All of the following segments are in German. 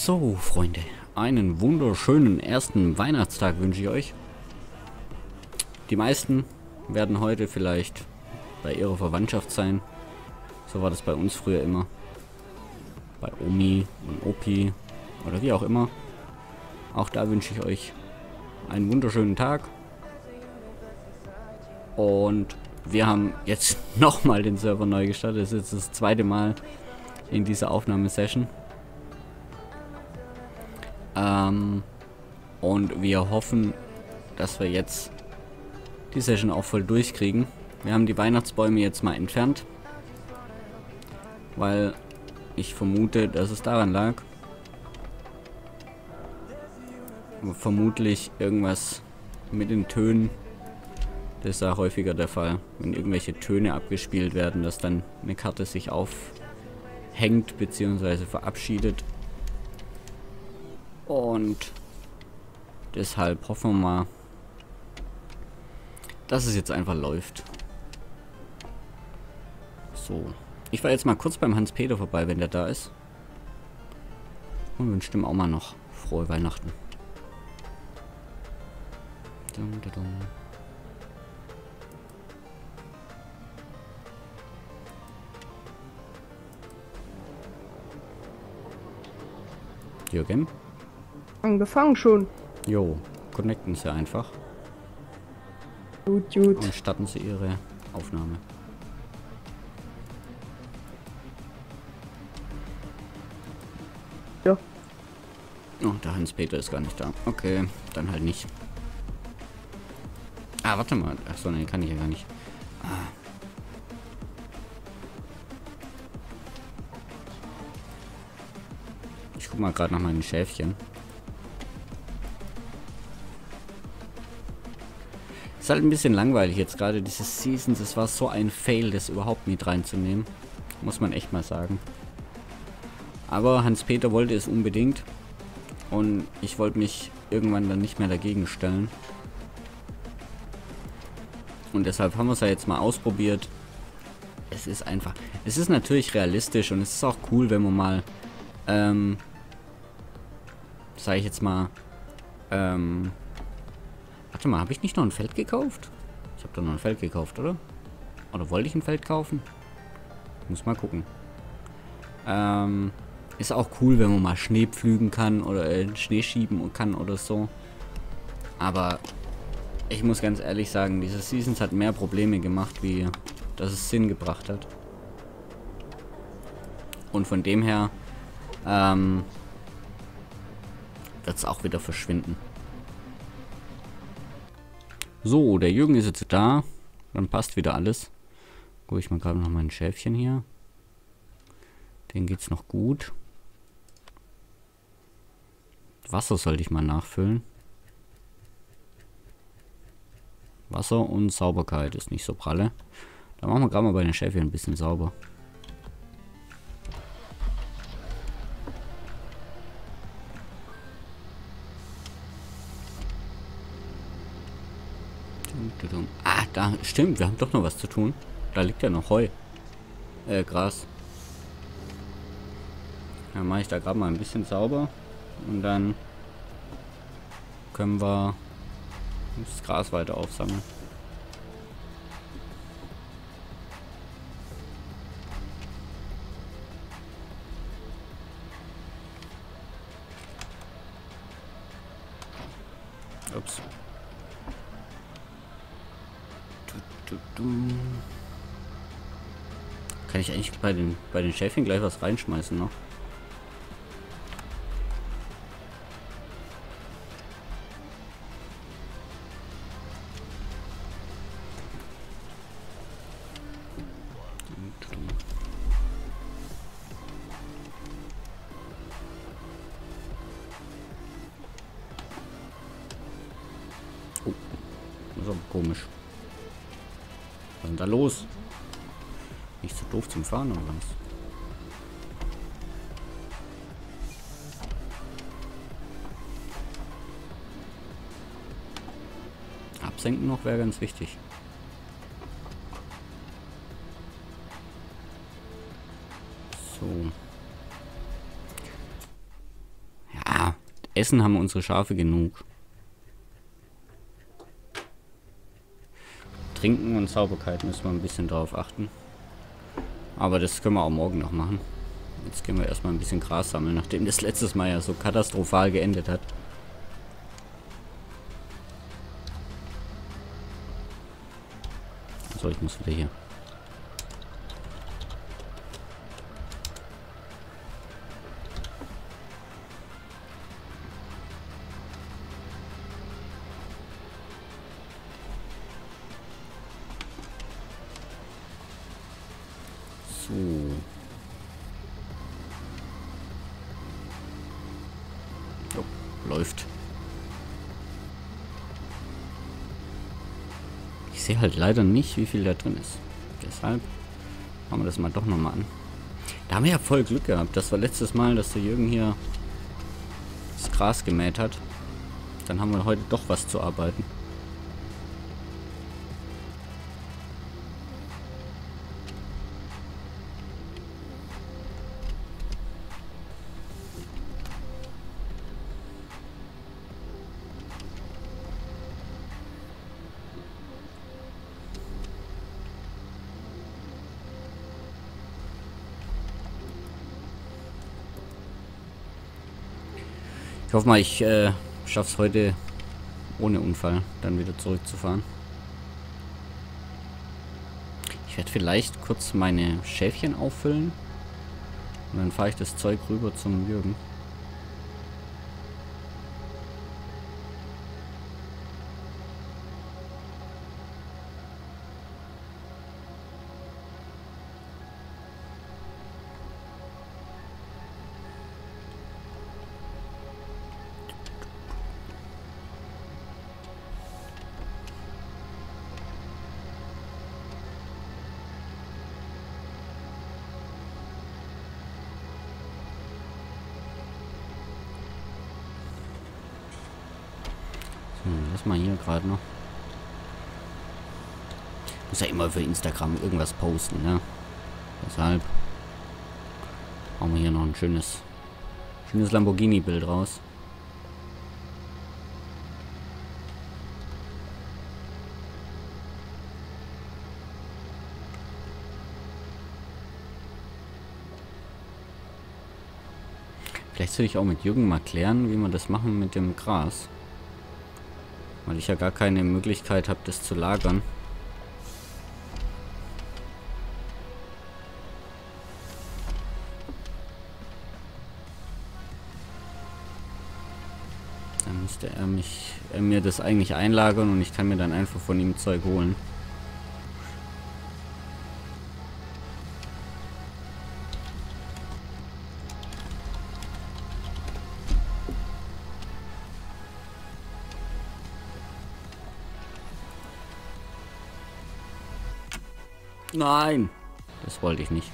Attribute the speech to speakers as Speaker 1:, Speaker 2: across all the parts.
Speaker 1: So, Freunde, einen wunderschönen ersten Weihnachtstag wünsche ich euch. Die meisten werden heute vielleicht bei ihrer Verwandtschaft sein. So war das bei uns früher immer. Bei Omi und Opi oder wie auch immer. Auch da wünsche ich euch einen wunderschönen Tag. Und wir haben jetzt nochmal den Server neu gestartet. Das ist jetzt das zweite Mal in dieser Aufnahmesession. Und wir hoffen, dass wir jetzt die Session auch voll durchkriegen. Wir haben die Weihnachtsbäume jetzt mal entfernt, weil ich vermute, dass es daran lag. Aber vermutlich irgendwas mit den Tönen. Das ist ja häufiger der Fall, wenn irgendwelche Töne abgespielt werden, dass dann eine Karte sich aufhängt bzw. verabschiedet. Und deshalb hoffen wir mal, dass es jetzt einfach läuft. So. Ich war jetzt mal kurz beim Hans-Peter vorbei, wenn der da ist. Und wünsche ihm auch mal noch frohe Weihnachten. Dum, dum, dum. Jürgen?
Speaker 2: Angefangen schon.
Speaker 1: Jo, connecten Sie einfach.
Speaker 2: Gut.
Speaker 1: Und starten Sie Ihre Aufnahme.
Speaker 2: Ja.
Speaker 1: Oh, der Hans-Peter ist gar nicht da. Okay, dann halt nicht. Ah, warte mal. Achso, ne, kann ich ja gar nicht. Ah. Ich guck mal gerade nach meinen Schäfchen. Ist halt ein bisschen langweilig jetzt gerade diese Seasons. Es war so ein Fail, das überhaupt mit reinzunehmen. Muss man echt mal sagen. Aber Hans-Peter wollte es unbedingt. Und ich wollte mich irgendwann dann nicht mehr dagegen stellen. Und deshalb haben wir es ja jetzt mal ausprobiert. Es ist einfach... Es ist natürlich realistisch und es ist auch cool, wenn man mal... sage ich jetzt mal... Warte mal, habe ich nicht noch ein Feld gekauft? Ich habe doch noch ein Feld gekauft, oder? Oder wollte ich ein Feld kaufen? Muss mal gucken. Ist auch cool, wenn man mal Schnee pflügen kann oder Schnee schieben kann oder so. Aber ich muss ganz ehrlich sagen, diese Seasons hat mehr Probleme gemacht, wie dass es Sinn gebracht hat. Und von dem her wird es auch wieder verschwinden. So, der Jürgen ist jetzt da. Dann passt wieder alles. Guck ich mal gerade noch mein Schäfchen hier. Den geht's noch gut. Wasser sollte ich mal nachfüllen. Wasser und Sauberkeit ist nicht so pralle. Da machen wir gerade mal bei den Schäfchen ein bisschen sauber. Ah, da, stimmt, wir haben doch noch was zu tun. Da liegt ja noch Heu. Gras. Dann mache ich da gerade mal ein bisschen sauber. Und dann können wir das Gras weiter aufsammeln. Ups. Kann ich eigentlich bei den Schäfchen gleich was reinschmeißen noch? Oh, das ist aber komisch. Was ist denn da los? Nicht so doof zum Fahren oder was? Absenken noch wäre ganz wichtig. So. Essen haben unsere Schafe genug. Trinken und Sauberkeit müssen wir ein bisschen drauf achten. Aber das können wir auch morgen noch machen. Jetzt gehen wir erstmal ein bisschen Gras sammeln, nachdem das letztes Mal ja so katastrophal geendet hat. So, ich muss wieder hier. So. Oh, läuft. Ich sehe halt leider nicht, wie viel da drin ist. Deshalb machen wir das mal doch nochmal an. Da haben wir ja voll Glück gehabt. Das war letztes Mal, dass der Jürgen hier das Gras gemäht hat. Dann haben wir heute doch was zu arbeiten. Ich hoffe mal, ich schaffe es heute ohne Unfall dann wieder zurückzufahren. Ich werde vielleicht kurz meine Schäfchen auffüllen und dann fahre ich das Zeug rüber zum Jürgen. Lass mal hier gerade noch. Muss ja immer für Instagram irgendwas posten, ne? Deshalb machen wir hier noch ein schönes Lamborghini-Bild raus. Vielleicht soll ich auch mit Jürgen mal klären, wie wir das machen mit dem Gras. Weil ich ja gar keine Möglichkeit habe, das zu lagern. Dann müsste er mir das eigentlich einlagern und ich kann mir dann einfach von ihm Zeug holen. Nein! Das wollte ich nicht.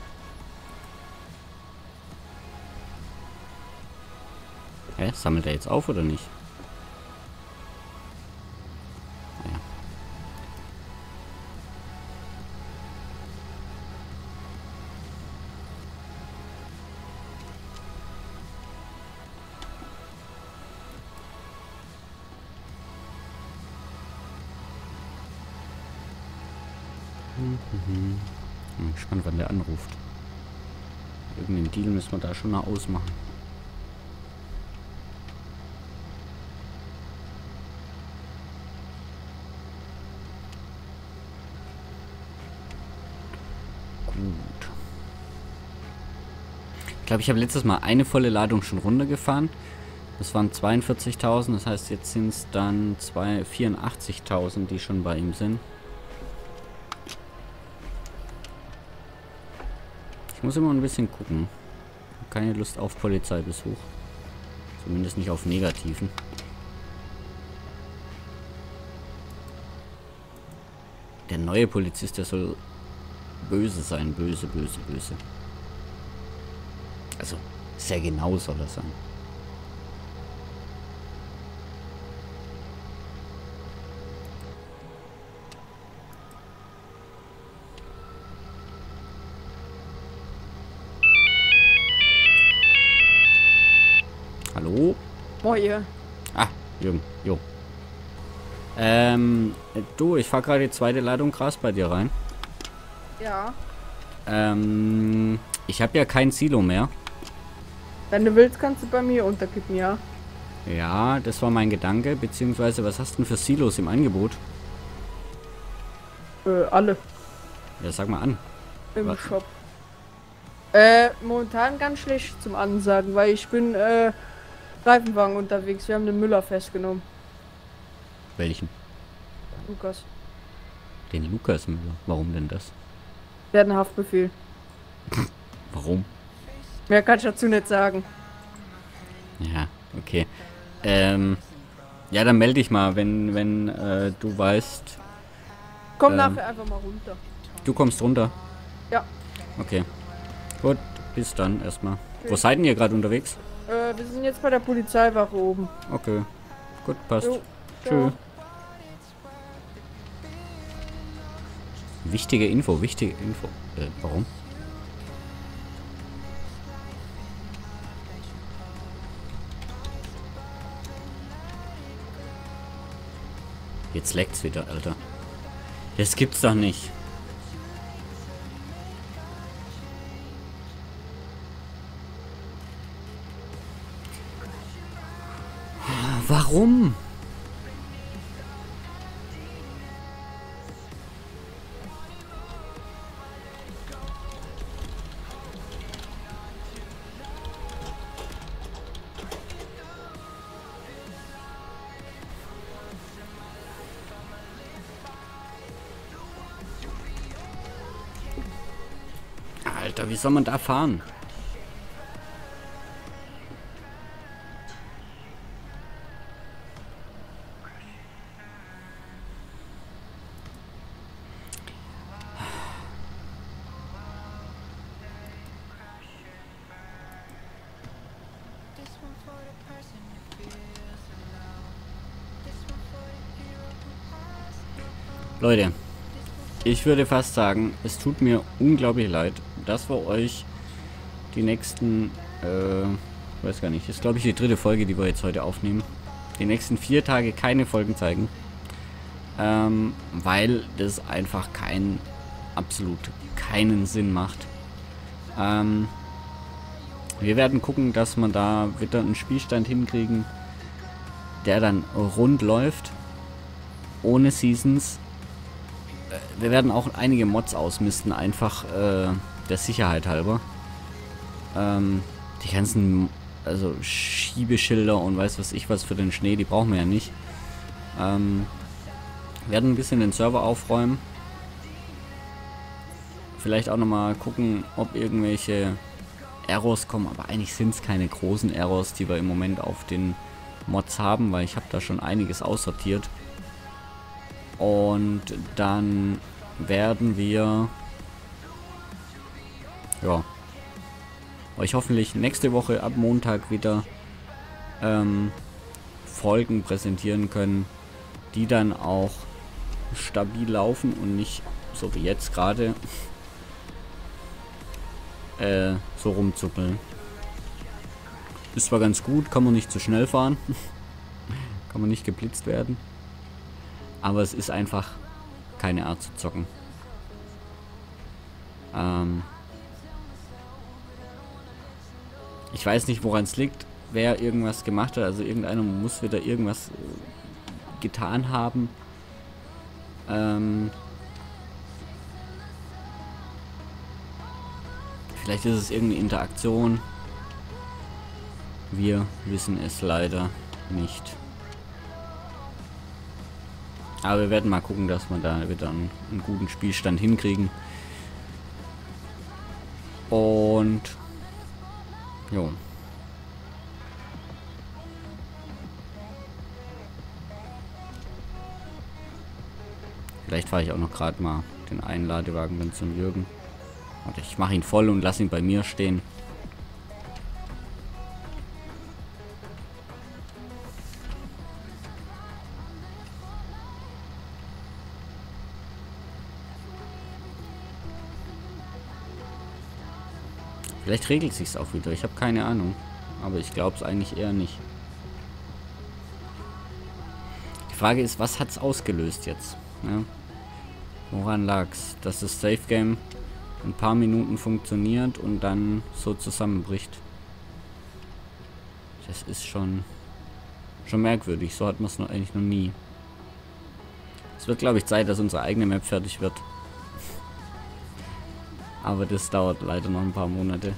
Speaker 1: Hä? Sammelt er jetzt auf oder nicht? Ja. Bin gespannt, wann der anruft. Irgendeinen Deal müssen wir da schon mal ausmachen. Gut. Ich glaube, ich habe letztes Mal eine volle Ladung schon runtergefahren. Das waren 42.000, das heißt, jetzt sind es dann 84.000, die schon bei ihm sind. Ich muss immer ein bisschen gucken. Ich habe keine Lust auf Polizeibesuch. Zumindest nicht auf negativen. Der neue Polizist, der soll böse sein. Böse, böse, böse. Also, sehr genau soll er sein. Hallo?
Speaker 2: Moje.
Speaker 1: Ah, Jürgen, jo. Du, ich fahr gerade die zweite Ladung Gras bei dir rein.
Speaker 2: Ja.
Speaker 1: Ich habe ja kein Silo mehr.
Speaker 2: Wenn du willst, kannst du bei mir unterkippen, ja.
Speaker 1: Ja, das war mein Gedanke, beziehungsweise was hast du denn für Silos im Angebot?
Speaker 2: Alle
Speaker 1: Ja, sag mal an.
Speaker 2: im
Speaker 1: Was?
Speaker 2: Shop. Momentan ganz schlecht zum Ansagen, weil ich bin, Reifenwagen unterwegs. Wir haben den Müller festgenommen.
Speaker 1: Welchen?
Speaker 2: Lukas.
Speaker 1: Den Lukas Müller. Warum denn das?
Speaker 2: Der hat einen Haftbefehl.
Speaker 1: Warum?
Speaker 2: Mehr kann ich dazu nicht sagen.
Speaker 1: Ja, okay. Ja, dann melde dich mal, wenn du weißt.
Speaker 2: Komm nachher einfach mal runter.
Speaker 1: Du kommst runter?
Speaker 2: Ja.
Speaker 1: Okay. Gut, bis dann erstmal. Wo seid denn ihr gerade unterwegs?
Speaker 2: Wir sind jetzt bei der Polizeiwache oben.
Speaker 1: Okay. Gut, passt.
Speaker 2: Jo.
Speaker 1: Tschö. Wichtige Info, wichtige Info. Warum? Jetzt leckt's wieder, Alter. Das gibt's doch nicht. Warum? Alter, wie soll man da fahren? Leute, ich würde fast sagen, es tut mir unglaublich leid, dass wir euch die nächsten, weiß gar nicht, ist glaube ich die dritte Folge, die wir jetzt heute aufnehmen, die nächsten 4 Tage keine Folgen zeigen, weil das einfach absolut keinen Sinn macht. Wir werden gucken, dass wir da wieder einen Spielstand hinkriegen, der dann rund läuft, ohne Seasons. Wir werden auch einige Mods ausmisten, einfach der Sicherheit halber. Die ganzen, also Schiebeschilder und weiß was ich was für den Schnee, die brauchen wir ja nicht. Werden ein bisschen den Server aufräumen. Vielleicht auch nochmal gucken, ob irgendwelche Errors kommen, aber eigentlich sind es keine großen Errors, die wir im Moment auf den Mods haben, weil ich habe da schon einiges aussortiert. Und dann werden wir euch hoffentlich nächste Woche ab Montag wieder Folgen präsentieren können, die dann auch stabil laufen und nicht so wie jetzt gerade so rumzuppeln. Ist zwar ganz gut, kann man nicht zu schnell fahren, kann man nicht geblitzt werden. Aber es ist einfach keine Art zu zocken. Ich weiß nicht, woran es liegt, wer irgendwas gemacht hat. Also irgendeiner muss wieder irgendwas getan haben. Vielleicht ist es irgendeine Interaktion. Wir wissen es leider nicht. Aber wir werden mal gucken, dass wir da wieder einen guten Spielstand hinkriegen. Und jo. Vielleicht fahre ich auch noch gerade mal den einen Ladewagen dann zum Jürgen. Und ich mache ihn voll und lasse ihn bei mir stehen. Vielleicht regelt sich's auch wieder. Ich habe keine Ahnung. Aber ich glaube es eigentlich eher nicht. Frage ist, was hat's ausgelöst jetzt? Ja? Woran lag's? Dass das Safe Game ein paar Minuten funktioniert und dann so zusammenbricht. Das ist schon merkwürdig. So hat man es eigentlich noch nie. Es wird, glaube ich, Zeit, dass unsere eigene Map fertig wird. Aber das dauert leider noch ein paar Monate.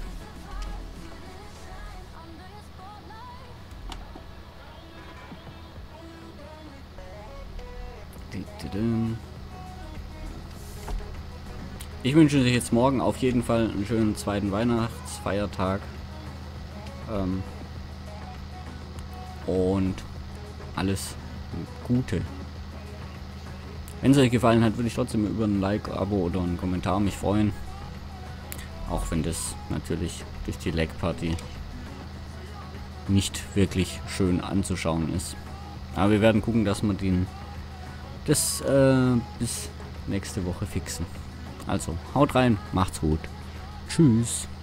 Speaker 1: Ich wünsche euch jetzt morgen auf jeden Fall einen schönen zweiten Weihnachtsfeiertag. Und alles Gute. Wenn es euch gefallen hat, würde ich trotzdem über ein Like, Abo oder einen Kommentar mich freuen. Auch wenn das natürlich durch die Lag-Party nicht wirklich schön anzuschauen ist. Aber wir werden gucken, dass wir das bis nächste Woche fixen. Also, haut rein, macht's gut. Tschüss.